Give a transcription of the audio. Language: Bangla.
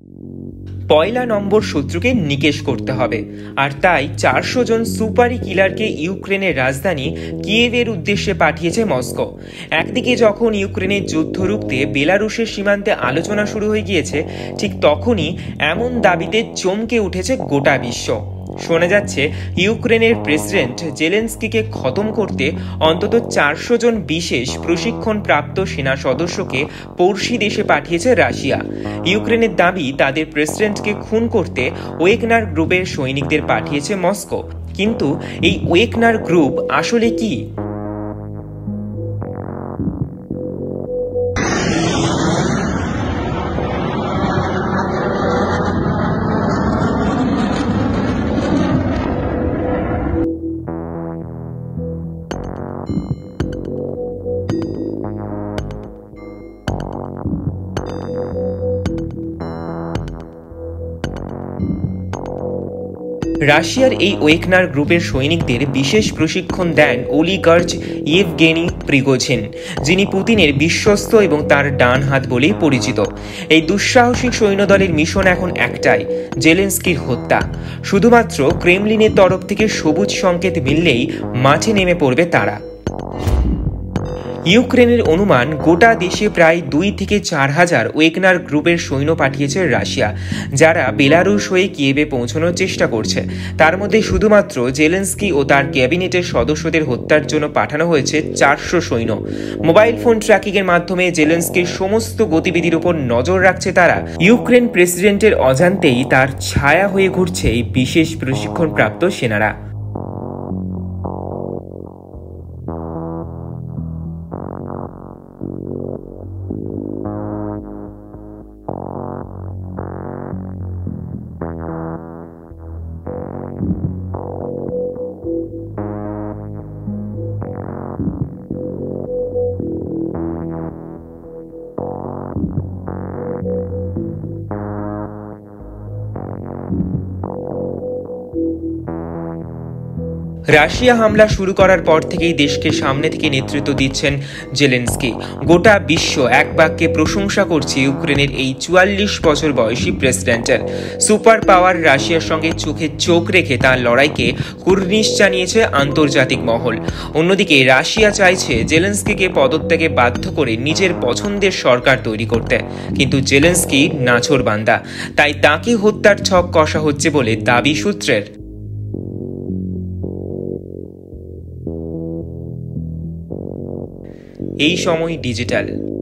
পয়লা নম্বর শত্রুকে নিকেশ করতে হবে, আর তাই 400 জন সুপারি কিলারকে ইউক্রেনের রাজধানী কিয়েভের উদ্দেশ্যে পাঠিয়েছে মস্কো। একদিকে যখন ইউক্রেনের যুদ্ধ রুখতে বেলারুশের সীমান্তে আলোচনা শুরু হয়ে গিয়েছে, ঠিক তখনই এমন দাবিতে চমকে উঠেছে গোটা বিশ্ব। শোনা যাচ্ছে ইউক্রেনের প্রেসিডেন্ট জেলেনস্কিকে খতম করতে অন্তত 400 জন বিশেষ প্রশিক্ষণপ্রাপ্ত সেনা সদস্যকে পড়শি দেশে পাঠিয়েছে রাশিয়া। ইউক্রেনের দাবি, তাদের প্রেসিডেন্টকে খুন করতে ওয়েগনার গ্রুপের সৈনিকদের পাঠিয়েছে মস্কো। কিন্তু এই ওয়েগনার গ্রুপ আসলে কি? রাশিয়ার এই ওয়েগনার গ্রুপের সৈনিকদের বিশেষ প্রশিক্ষণ দেন অলিগার্চ ইয়েভগেনি প্রিগোজিন, যিনি পুতিনের বিশ্বস্ত এবং তার ডান হাত বলেই পরিচিত। এই দুঃসাহসিক সৈন্যদলের মিশন এখন একটাই, জেলেনস্কির হত্যা। শুধুমাত্র ক্রেমলিনের তরফ থেকে সবুজ সংকেত মিললেই মাঠে নেমে পড়বে তারা। ইউক্রেনের অনুমান, গোটা দেশে প্রায় 2 থেকে 4 হাজার ওয়েগনার গ্রুপের সৈন্য পাঠিয়েছে রাশিয়া, যারা বেলারুশ হয়ে কিয়েভে পৌঁছানোর চেষ্টা করছে। তার মধ্যে শুধুমাত্র জেলেনস্কি ও তার ক্যাবিনেটের সদস্যদের হত্যার জন্য পাঠানো হয়েছে 400 সৈন্য। মোবাইল ফোন ট্র্যাকিংয়ের মাধ্যমে জেলেনস্কির সমস্ত গতিবিধির উপর নজর রাখছে তারা। ইউক্রেন প্রেসিডেন্টের অজান্তেই তার ছায়া হয়ে ঘুরছে এই বিশেষ প্রশিক্ষণপ্রাপ্ত সেনারা। রাশিয়া হামলা শুরু করার পর থেকেই দেশকে সামনে থেকে নেতৃত্ব দিচ্ছেন জেলেনস্কি। গোটা বিশ্ব এক বাক্যে প্রশংসা করছে ইউক্রেনের এই 44 বছর বয়সী প্রেসিডেন্টের। সুপার পাওয়ার রাশিয়ার সঙ্গে চোখে চোখ রেখে তার লড়াইকে কুর্নিশ জানিয়েছে আন্তর্জাতিক মহল। অন্যদিকে রাশিয়া চাইছে জেলেনস্কিকে পদত্যাগে বাধ্য করে নিজের পছন্দের সরকার তৈরি করতে, কিন্তু জেলেনস্কি নাছোড়বান্দা, তাই তাকে হত্যার ছক কষা হচ্ছে বলে দাবি সূত্রের। এই সময় ডিজিটাল।